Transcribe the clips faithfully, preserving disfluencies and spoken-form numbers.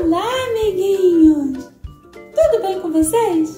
Olá, amiguinhos! Tudo bem com vocês?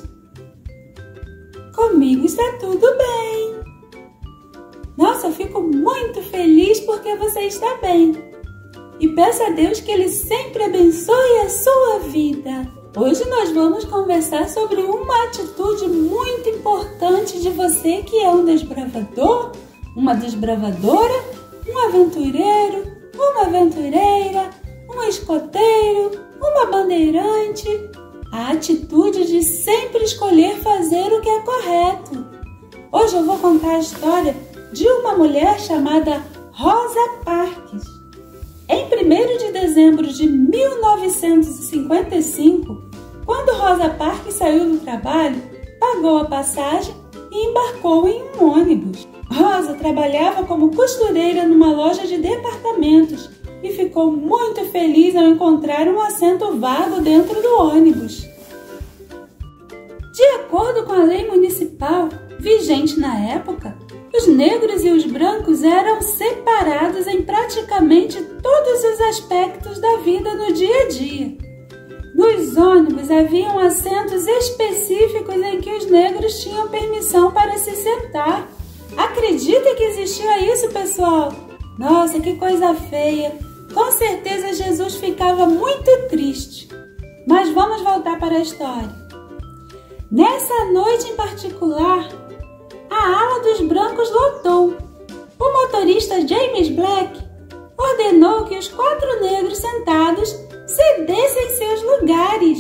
Comigo está tudo bem. Nossa, eu fico muito feliz porque você está bem. E peço a Deus que Ele sempre abençoe a sua vida. Hoje nós vamos conversar sobre uma atitude muito importante de você que é um desbravador, uma desbravadora, um aventureiro, uma aventureira, um escoteiro, uma bandeirante. A atitude de sempre escolher fazer o que é correto. Hoje eu vou contar a história de uma mulher chamada Rosa Parks. Em primeiro de dezembro de mil novecentos e cinquenta e cinco, quando Rosa Parks saiu do trabalho, pagou a passagem e embarcou em um ônibus. Rosa trabalhava como costureira numa loja de departamentos e ficou muito feliz ao encontrar um assento vago dentro do ônibus. De acordo com a lei municipal vigente na época, os negros e os brancos eram separados em praticamente todos os aspectos da vida no dia a dia. Nos ônibus haviam assentos específicos em que os negros tinham permissão para se sentar. Acredita que existia isso, pessoal? Nossa, que coisa feia! Com certeza Jesus ficava muito triste. Mas vamos voltar para a história. Nessa noite em particular, a ala dos brancos lotou. O motorista James Black ordenou que os quatro negros sentados cedessem seus lugares.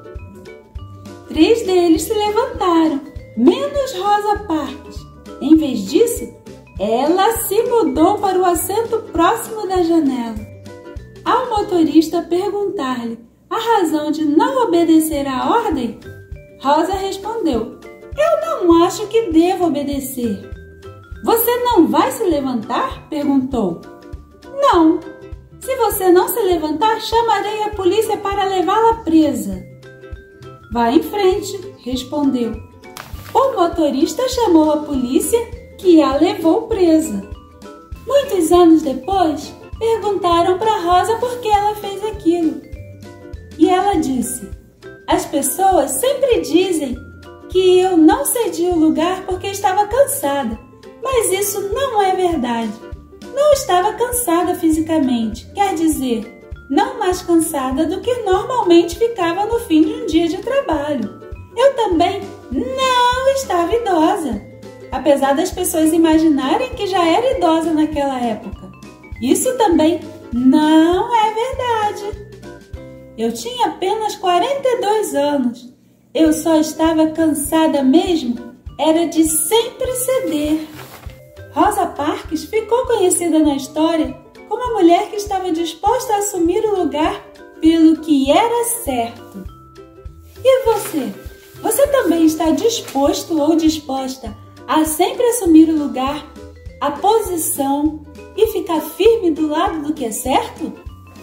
Três deles se levantaram, menos Rosa Parks. Em vez disso, ela se mudou para o assento próximo da janela. Ao motorista perguntar-lhe a razão de não obedecer à ordem, Rosa respondeu: "Eu não acho que devo obedecer." "Você não vai se levantar?" perguntou. "Não. Se você não se levantar, chamarei a polícia para levá-la presa." "Vá em frente," respondeu. O motorista chamou a polícia, que a levou presa. Muitos anos depois, perguntaram para Rosa por que ela fez aquilo. E ela disse: "As pessoas sempre dizem que eu não cedi o lugar porque estava cansada, mas isso não é verdade. Não estava cansada fisicamente, quer dizer, não mais cansada do que normalmente ficava no fim de um dia de trabalho. Eu também não estava idosa, apesar das pessoas imaginarem que já era idosa naquela época. Isso também não é verdade. Eu tinha apenas quarenta e dois anos. Eu só estava cansada mesmo, era de sempre ceder." Rosa Parks ficou conhecida na história como a mulher que estava disposta a assumir o lugar pelo que era certo. E você? Você também está disposto ou disposta a sempre assumir o lugar, a posição e ficar firme do lado do que é certo?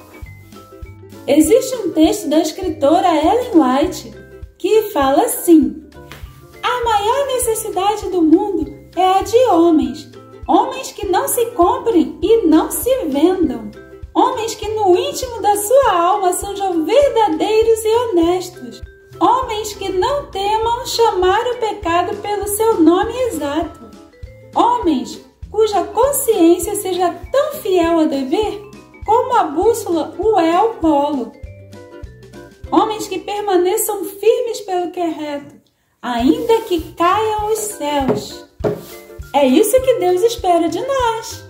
Existe um texto da escritora Ellen White que fala assim: "A maior necessidade do mundo é a de homens, homens que não se comprem e não se vendam, homens que no íntimo da sua alma sejam verdadeiros e honestos, homens que não temam chamar o pecado pelo seu nome exato, homens cuja consciência seja tão fiel ao dever como a bússola o é ao polo, homens que permaneçam firmes pelo que é reto, ainda que caiam os céus." É isso que Deus espera de nós.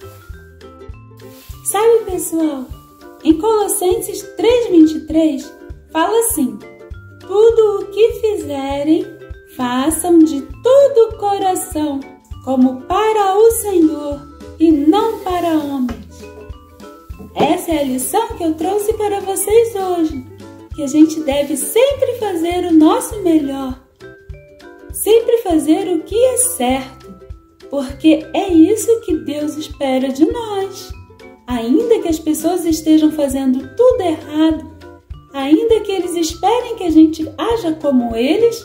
Sabe, pessoal, em Colossenses três, vinte e três, fala assim: "Tudo o que fizerem, façam de todo o coração, como para o Senhor e não para homens." Essa é a lição que eu trouxe para vocês hoje, que a gente deve sempre fazer o nosso melhor, sempre fazer o que é certo, porque é isso que Deus espera de nós. Ainda que as pessoas estejam fazendo tudo errado, ainda que eles esperem que a gente haja como eles,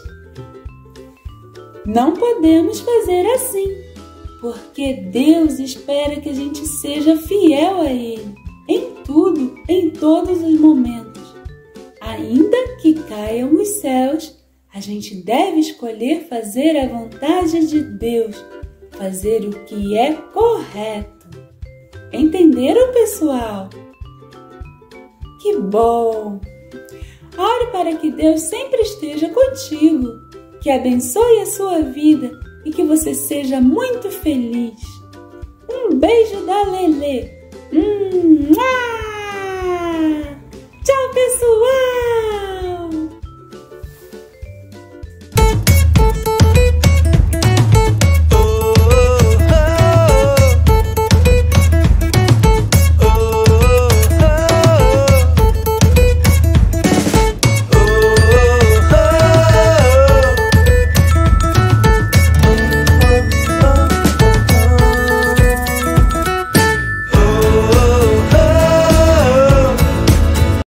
não podemos fazer assim, porque Deus espera que a gente seja fiel a Ele, em tudo, em todos os momentos. Ainda que caiam os céus, a gente deve escolher fazer a vontade de Deus, fazer o que é correto. Entenderam, pessoal? Que bom! Ore para que Deus sempre esteja contigo, que abençoe a sua vida e que você seja muito feliz. Um beijo da Lelê. Hum, ah! Tchau, pessoal!